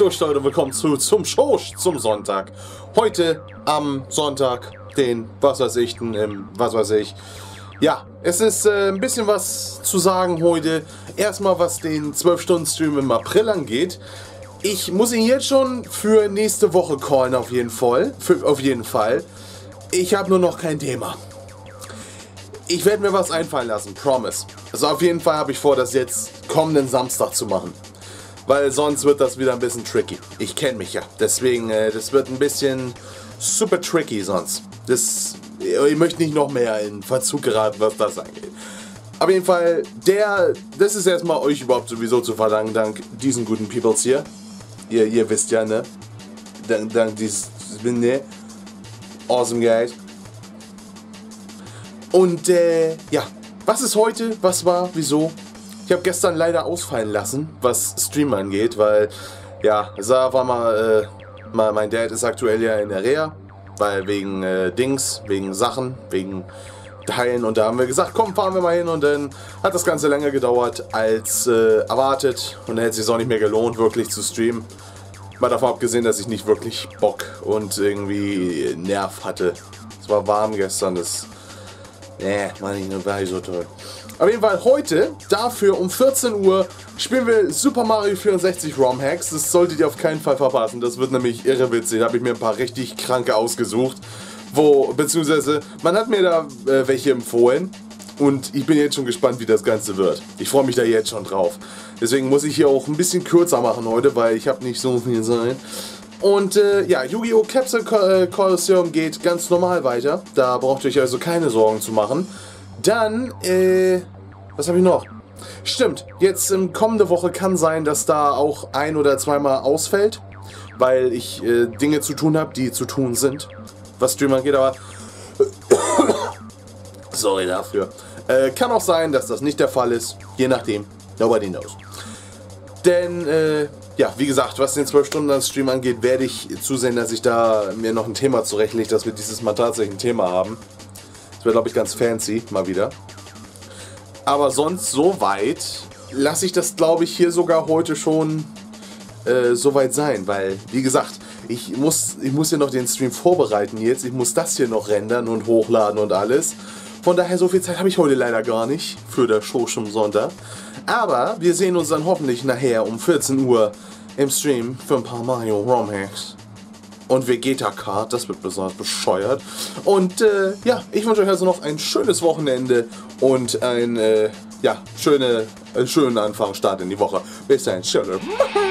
grüßt Leute, willkommen zum Schosch zum Sonntag. Heute am Sonntag, den, was weiß ich, Ja, es ist ein bisschen was zu sagen heute. Erstmal was den 12-Stunden-Stream im April angeht. Ich muss ihn jetzt schon für nächste Woche callen, auf jeden Fall. Ich habe nur noch kein Thema. Ich werde mir was einfallen lassen, promise. Also auf jeden Fall habe ich vor, das jetzt kommenden Samstag zu machen. Weil sonst wird das wieder ein bisschen tricky. Ich kenne mich ja. Deswegen, das wird ein bisschen super tricky sonst. Ich möchte nicht noch mehr in Verzug geraten, was das angeht. Auf jeden Fall, das ist erstmal euch überhaupt sowieso zu verdanken, dank diesen guten Peoples hier. Ihr wisst ja, ne? Dank dieses, ne? Awesome guys. Und, ja. Was ist heute? Was war? Wieso? Ich habe gestern leider ausfallen lassen, was Stream angeht, weil, ja, mein Dad ist aktuell ja in der Reha, weil wegen wegen Sachen, wegen Teilen, und da haben wir gesagt, komm, fahren wir mal hin, und dann hat das Ganze länger gedauert als erwartet, und dann hätte es sich auch nicht mehr gelohnt, wirklich zu streamen. Mal davon abgesehen, dass ich nicht wirklich Bock und irgendwie Nerv hatte. Es war warm gestern, war nicht so toll. Auf jeden Fall heute, dafür um 14 Uhr, spielen wir Super Mario 64 ROM Hacks. Das solltet ihr auf keinen Fall verpassen. Das wird nämlich irre witzig. Da habe ich mir ein paar richtig kranke ausgesucht. Beziehungsweise, man hat mir da welche empfohlen. Und ich bin jetzt schon gespannt, wie das Ganze wird. Ich freue mich da jetzt schon drauf. Deswegen muss ich hier auch ein bisschen kürzer machen heute, weil ich habe nicht so viel Zeit. Und ja, Yu-Gi-Oh! Capsule Colosseum geht ganz normal weiter. Da braucht ihr euch also keine Sorgen zu machen. Dann, was habe ich noch? Stimmt, jetzt kommende Woche kann sein, dass da auch ein- oder zweimal ausfällt, weil ich Dinge zu tun habe, die zu tun sind, was Stream angeht, aber sorry dafür. Kann auch sein, dass das nicht der Fall ist, je nachdem, nobody knows. Denn, ja, wie gesagt, was den 12-Stunden-Stream angeht, werde ich zusehen, dass ich da mir noch ein Thema zurechtlege, dass wir dieses Mal tatsächlich ein Thema haben. Das wäre, glaube ich, ganz fancy, mal wieder. Aber sonst soweit lasse ich das, glaube ich, hier sogar heute schon soweit sein. Weil, wie gesagt, ich muss hier noch den Stream vorbereiten jetzt. Ich muss das hier noch rendern und hochladen und alles. Von daher, so viel Zeit habe ich heute leider gar nicht für das Show am Sonntag. Aber wir sehen uns dann hoffentlich nachher um 14 Uhr im Stream für ein paar Mario ROM Hacks. Und Vegeta Kart, das wird besonders bescheuert. Und ja, ich wünsche euch also noch ein schönes Wochenende und einen schönen Anfang, Start in die Woche. Bis dahin, tschüss.